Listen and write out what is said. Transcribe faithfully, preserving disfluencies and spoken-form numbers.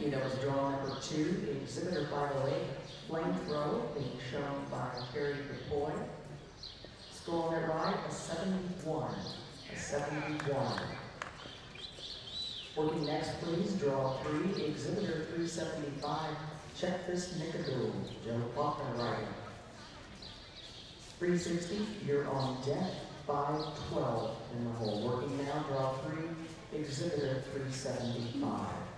you. That was draw number two, exhibitor five oh eight, flamethrower, being shown by Carrie DePoy. Score on that ride, a seventy-one. A seventy-one. Working next, please, draw three, exhibitor three seventy-five, Check This Nickadoo, Joe Faulkner riding. three sixty, you're on deck, five twelve in the hole. Working now, draw three, exhibitor three seventy-five.